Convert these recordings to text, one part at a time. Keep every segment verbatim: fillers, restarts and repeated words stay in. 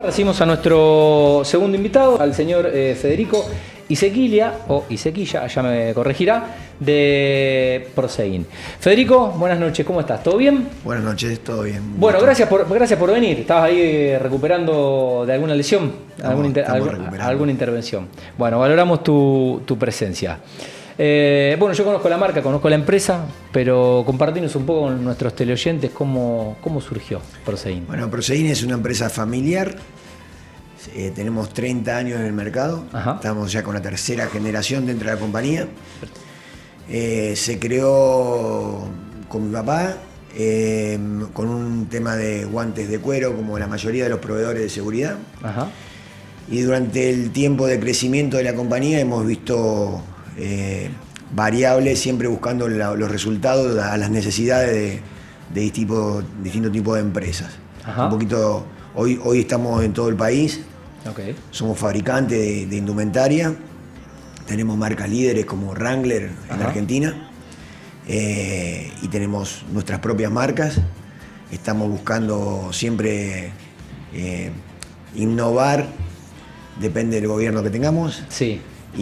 Recibimos a nuestro segundo invitado, al señor eh, Federico Isequilla, o Isequilla, allá me corregirá, de Proseguin. Federico, buenas noches, ¿cómo estás? ¿Todo bien? Buenas noches, todo bien. Bueno, gracias por, gracias por venir. ¿Estabas ahí recuperando de alguna lesión? Estamos, ¿Alguna, inter estamos alguna intervención? Bueno, valoramos tu, tu presencia. Eh, bueno, yo conozco la marca, conozco la empresa, pero compartinos un poco con nuestros teleoyentes cómo, cómo surgió Proseguin. Bueno, Proseguin es una empresa familiar. Eh, tenemos treinta años en el mercado. Ajá. Estamos ya con la tercera generación dentro de la compañía. Eh, se creó con mi papá eh, con un tema de guantes de cuero, como la mayoría de los proveedores de seguridad. Ajá. Y durante el tiempo de crecimiento de la compañía hemos visto eh, variables, siempre buscando la, los resultados a las necesidades de, de tipo, distintos tipos de empresas. Ajá. Un poquito, hoy, hoy estamos en todo el país. Okay. Somos fabricantes de, de indumentaria, tenemos marcas líderes como Wrangler en Ajá. Argentina, eh, y tenemos nuestras propias marcas. Estamos buscando siempre eh, innovar, depende del gobierno que tengamos. Sí.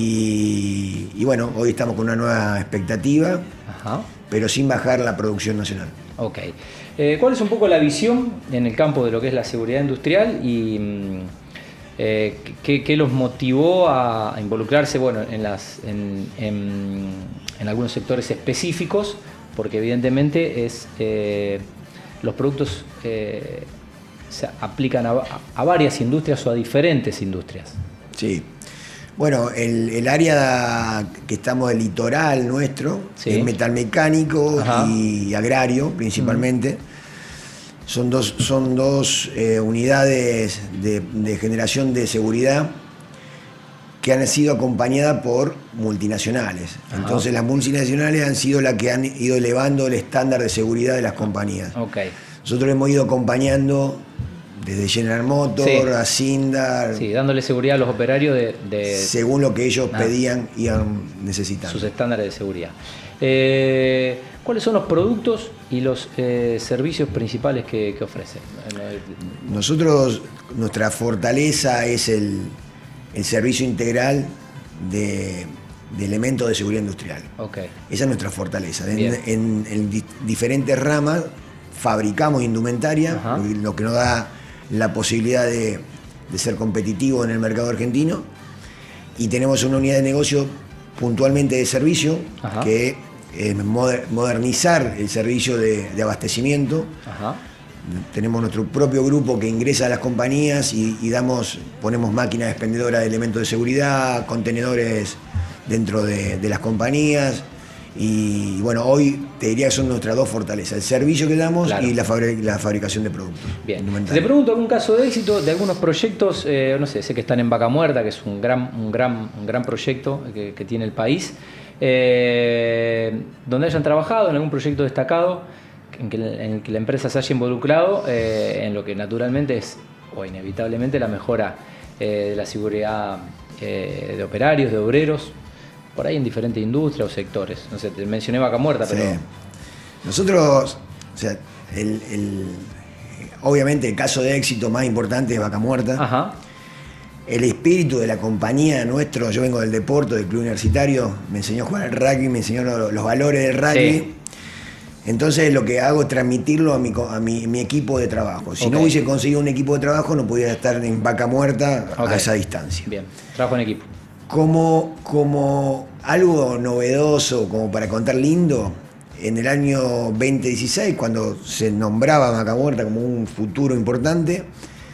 Y, y bueno, hoy estamos con una nueva expectativa, Ajá. pero sin bajar la producción nacional. Ok. Eh, ¿Cuál es un poco la visión en el campo de lo que es la seguridad industrial y Eh, ¿qué, ¿Qué los motivó a, a involucrarse bueno, en, las, en, en, en algunos sectores específicos? Porque evidentemente es, eh, los productos eh, se aplican a, a varias industrias o a diferentes industrias. Sí. Bueno, el, el área que estamos del litoral nuestro, sí. es metalmecánico Ajá. y agrario principalmente. Mm. Son dos, son dos eh, unidades de, de generación de seguridad que han sido acompañadas por multinacionales. Ajá. Entonces las multinacionales han sido las que han ido elevando el estándar de seguridad de las compañías. Okay. Nosotros hemos ido acompañando desde General Motors sí. a Sindar. Sí, dándole seguridad a los operarios de... de según lo que ellos ah. pedían y necesitaban. Sus estándares de seguridad. Eh, ¿Cuáles son los productos y los eh, servicios principales que, que ofrecen? Nosotros, nuestra fortaleza es el, el servicio integral de, de elementos de seguridad industrial. Okay. Esa es nuestra fortaleza. En, en, en di, diferentes ramas fabricamos indumentaria, Ajá. lo que nos da la posibilidad de, de ser competitivo en el mercado argentino, y tenemos una unidad de negocio puntualmente de servicio Ajá. que es modernizar el servicio de, de abastecimiento. Ajá. Tenemos nuestro propio grupo que ingresa a las compañías y, y damos, ponemos máquinas expendedoras de elementos de seguridad, contenedores dentro de, de las compañías. Y bueno, hoy te diría que son nuestras dos fortalezas, el servicio que damos claro. y la, fabric la fabricación de productos. Bien, te pregunto algún caso de éxito de algunos proyectos, eh, no sé, sé que están en Vaca Muerta, que es un gran, un gran, un gran proyecto que, que tiene el país, eh, donde hayan trabajado en algún proyecto destacado, en, que, en el que la empresa se haya involucrado, eh, en lo que naturalmente es, o inevitablemente, la mejora eh, de la seguridad eh, de operarios, de obreros, por ahí en diferentes industrias o sectores. No sé, te mencioné Vaca Muerta, pero... Sí. Nosotros, o sea, el, el, obviamente el caso de éxito más importante es Vaca Muerta. Ajá. El espíritu de la compañía nuestro, yo vengo del deporte, del club universitario, me enseñó a jugar al rugby, me enseñó los, los valores del rugby. Sí. Entonces lo que hago es transmitirlo a mi, a mi, mi equipo de trabajo. Si okay. no hubiese conseguido un equipo de trabajo, no pudiera estar en Vaca Muerta okay. a esa distancia. Bien, trabajo en equipo. Como, como algo novedoso, como para contar lindo, en el año veinte dieciséis, cuando se nombraba Vaca Muerta como un futuro importante,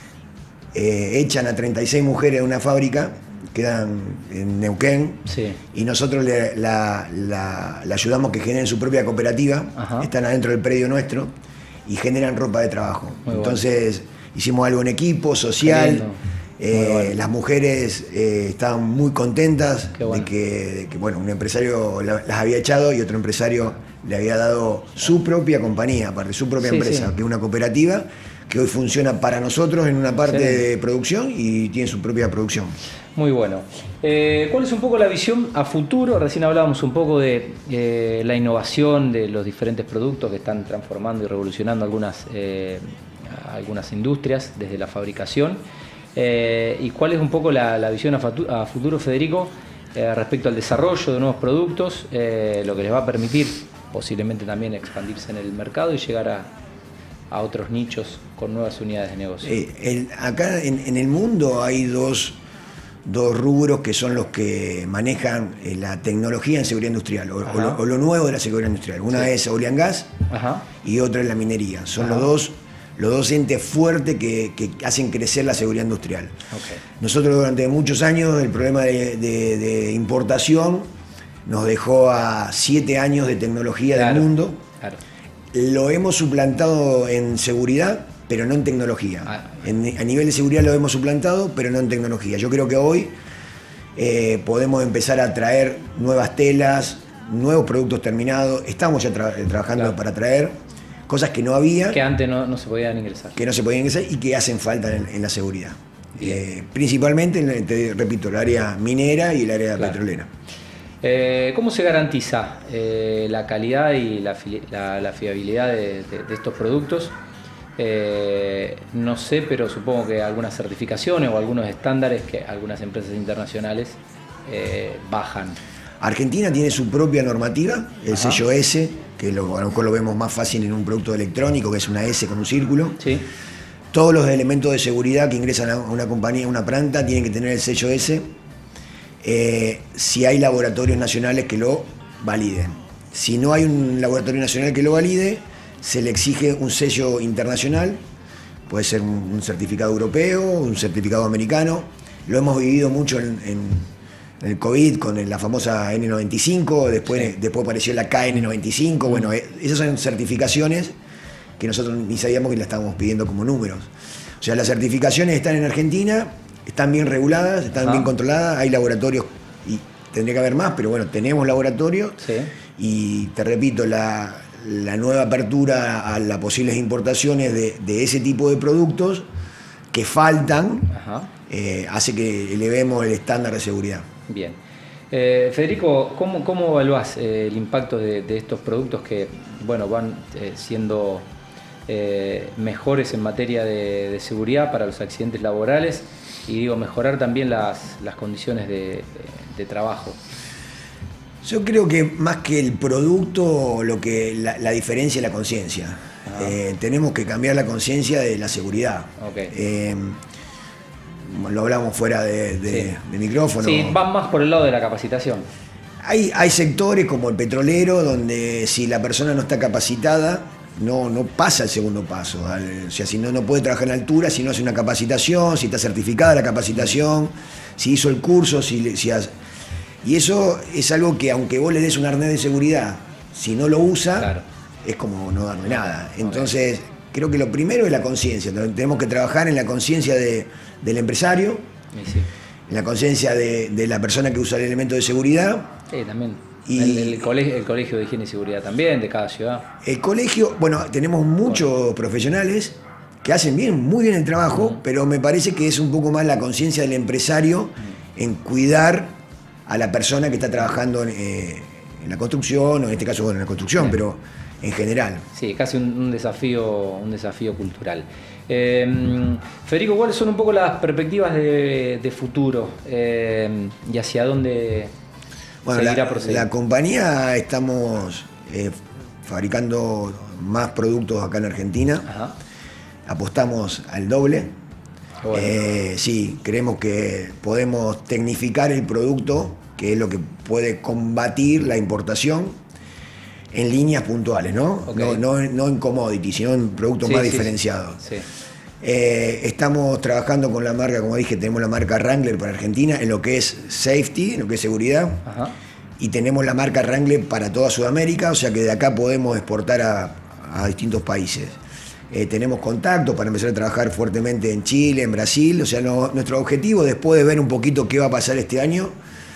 eh, echan a treinta y seis mujeres de una fábrica, quedan en Neuquén, sí. y nosotros le, la, la, la ayudamos que generen su propia cooperativa, Ajá. están adentro del predio nuestro, y generan ropa de trabajo. Muy Entonces bueno. hicimos algo en equipo, social. Eh, bueno. Las mujeres eh, estaban muy contentas bueno. de, que, de que bueno, un empresario la, las había echado y otro empresario le había dado su propia compañía, aparte su propia sí, empresa, sí. que es una cooperativa que hoy funciona para nosotros en una parte sí. de producción y tiene su propia producción. Muy bueno. Eh, ¿Cuál es un poco la visión a futuro? Recién hablábamos un poco de eh, la innovación de los diferentes productos que están transformando y revolucionando algunas, eh, algunas industrias desde la fabricación. Eh, ¿Y cuál es un poco la, la visión a, a futuro, Federico, eh, respecto al desarrollo de nuevos productos, eh, lo que les va a permitir posiblemente también expandirse en el mercado y llegar a, a otros nichos con nuevas unidades de negocio? Eh, el, acá en, en el mundo hay dos, dos rubros que son los que manejan eh, la tecnología en seguridad industrial, o, o, lo, o lo nuevo de la seguridad industrial. Una sí. es oil and gas. Ajá. Y otra es la minería. Son Ajá. los dos los dos entes fuertes que, que hacen crecer la seguridad industrial. Okay. Nosotros durante muchos años el problema de, de, de importación nos dejó a siete años de tecnología claro, del mundo. Claro. Lo hemos suplantado en seguridad, pero no en tecnología. Ah, en, a nivel de seguridad lo hemos suplantado, pero no en tecnología. Yo creo que hoy eh, podemos empezar a traer nuevas telas, nuevos productos terminados. Estamos ya tra trabajando claro. para traer cosas que no había. Que antes no, no se podían ingresar. Que no se podían ingresar y que hacen falta en, en la seguridad. Eh, principalmente, en, te repito, el área minera y el área claro. petrolera. Eh, ¿Cómo se garantiza eh, la calidad y la, la, la fiabilidad de, de, de estos productos? Eh, no sé, pero supongo que algunas certificaciones o algunos estándares que algunas empresas internacionales eh, bajan. Argentina tiene su propia normativa, el Ajá. sello S, que lo, a lo mejor lo vemos más fácil en un producto electrónico, que es una S con un círculo. Sí. Todos los elementos de seguridad que ingresan a una compañía, a una planta, tienen que tener el sello S. Eh, si hay laboratorios nacionales que lo validen. Si no hay un laboratorio nacional que lo valide, se le exige un sello internacional, puede ser un, un certificado europeo, un certificado americano. Lo hemos vivido mucho en, en el COVID con la famosa N noventa y cinco, después, sí. después apareció la K N noventa y cinco, mm. bueno, esas son certificaciones que nosotros ni sabíamos que las estábamos pidiendo como números. O sea, las certificaciones están en Argentina, están bien reguladas, están Ajá. bien controladas, hay laboratorios, y tendría que haber más, pero bueno, tenemos laboratorios, sí. y te repito, la, la nueva apertura a las posibles importaciones de, de ese tipo de productos que faltan, eh, hace que elevemos el estándar de seguridad. Bien. Eh, Federico, ¿cómo, cómo evaluás eh, el impacto de, de estos productos que bueno, van eh, siendo eh, mejores en materia de, de seguridad para los accidentes laborales y digo, mejorar también las, las condiciones de, de, de trabajo? Yo creo que más que el producto, lo que la, la diferencia es la conciencia. Ah. Eh, tenemos que cambiar la conciencia de la seguridad. Okay. Eh, lo hablamos fuera de, de, sí. de micrófono. Sí, van más por el lado de la capacitación. Hay, hay sectores como el petrolero donde si la persona no está capacitada, no, no pasa el segundo paso. O sea, si no, no puede trabajar en altura, si no hace una capacitación, si está certificada la capacitación, si hizo el curso, si, si hace... Y eso es algo que aunque vos le des un arnés de seguridad, si no lo usa, claro. es como no darle nada. Entonces, okay. creo que lo primero es la conciencia. Tenemos que trabajar en la conciencia de, del empresario, sí. en la conciencia de, de la persona que usa el elemento de seguridad. Sí, también. Y el, el, colegio, el colegio de higiene y seguridad también, de cada ciudad. El colegio, bueno, tenemos muchos bueno. profesionales que hacen bien, muy bien el trabajo, uh-huh. pero me parece que es un poco más la conciencia del empresario uh-huh. en cuidar a la persona que está trabajando en, eh, en la construcción, o en este caso bueno, en la construcción, sí. pero en general. Sí, casi un, un, desafío, un desafío cultural. Eh, Federico, ¿cuáles son un poco las perspectivas de, de futuro eh, y hacia dónde bueno, seguirá la, procediendo? La compañía estamos eh, fabricando más productos acá en Argentina. Ajá. Apostamos al doble. Bueno. Eh, sí, creemos que podemos tecnificar el producto, que es lo que puede combatir la importación en líneas puntuales, ¿no? Okay. No, no, no en commodity, sino en productos sí, más sí, diferenciados. Sí. Eh, estamos trabajando con la marca, como dije, tenemos la marca Wrangler para Argentina en lo que es safety, en lo que es seguridad. Ajá. Y tenemos la marca Wrangler para toda Sudamérica, o sea que de acá podemos exportar a, a distintos países. Eh, tenemos contactos para empezar a trabajar fuertemente en Chile, en Brasil. O sea, no, nuestro objetivo, después de ver un poquito qué va a pasar este año,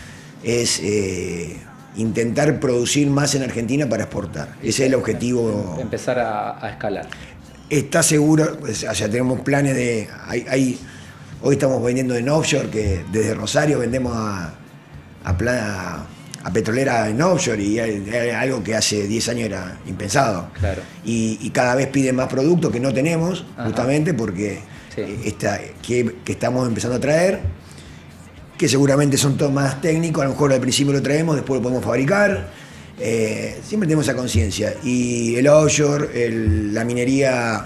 es eh, intentar producir más en Argentina para exportar. Ese es el objetivo. Empezar a, a escalar. Está seguro, o sea, tenemos planes de... Hay, hay, hoy estamos vendiendo en offshore, que desde Rosario vendemos a, a, a a petrolera en offshore, y era algo que hace diez años era impensado. Claro. Y, y cada vez piden más productos que no tenemos, Ajá. justamente porque sí. esta, que, que estamos empezando a traer, que seguramente son todos más técnicos, a lo mejor al principio lo traemos, después lo podemos fabricar. Eh, siempre tenemos esa conciencia. Y el offshore, el, la minería,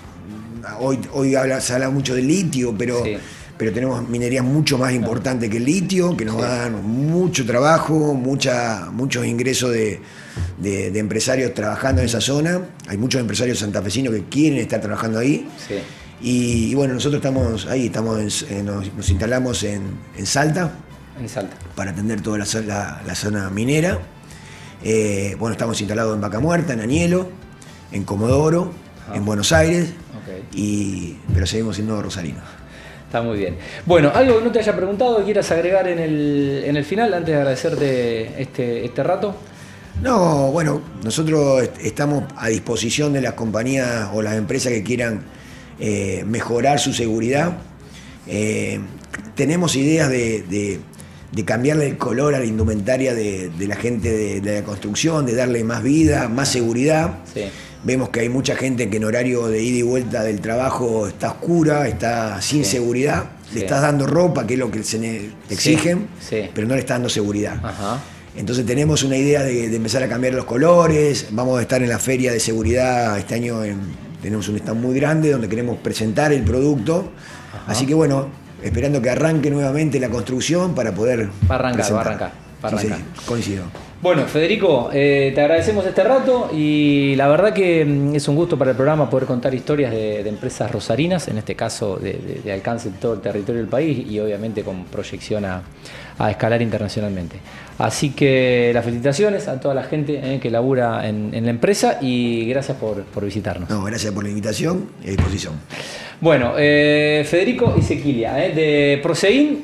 hoy, hoy habla, se habla mucho del litio, pero... Sí. pero tenemos minerías mucho más importantes que el litio, que nos sí. dan mucho trabajo, mucha, muchos ingresos de, de, de empresarios trabajando en esa zona. Hay muchos empresarios santafesinos que quieren estar trabajando ahí. Sí. Y, y bueno, nosotros estamos ahí, estamos en, nos, nos instalamos en, en Salta, en Salta, para atender toda la, la, la zona minera. Eh, bueno, estamos instalados en Vaca Muerta, en Añelo, en Comodoro, ajá, en Buenos Aires, okay, y, pero seguimos siendo rosarinos. Está muy bien. Bueno, algo que no te haya preguntado que quieras agregar en el, en el final, antes de agradecerte este, este rato. No, bueno, nosotros estamos a disposición de las compañías o las empresas que quieran eh, mejorar su seguridad. Eh, tenemos ideas de, de, de cambiarle el color a la indumentaria de, de la gente de, de la construcción, de darle más vida, más seguridad. Sí. Vemos que hay mucha gente que en horario de ida y vuelta del trabajo está oscura, está sin sí. seguridad. Le sí. estás dando ropa, que es lo que se te exigen, sí. Sí. pero no le estás dando seguridad. Ajá. Entonces tenemos una idea de, de empezar a cambiar los colores. Vamos a estar en la feria de seguridad este año. En, tenemos un stand muy grande donde queremos presentar el producto. Ajá. Así que bueno, esperando que arranque nuevamente la construcción para poder Va a arrancar, presentar. va a arrancar. Va a arrancar. Sí, sí, coincido. Bueno, Federico, eh, te agradecemos este rato y la verdad que es un gusto para el programa poder contar historias de, de empresas rosarinas, en este caso de, de, de alcance en todo el territorio del país y obviamente con proyección a, a escalar internacionalmente. Así que las felicitaciones a toda la gente eh, que labura en, en la empresa y gracias por, por visitarnos. No, gracias por la invitación y a disposición. Bueno, eh, Federico Isequilia, eh, de Prosein.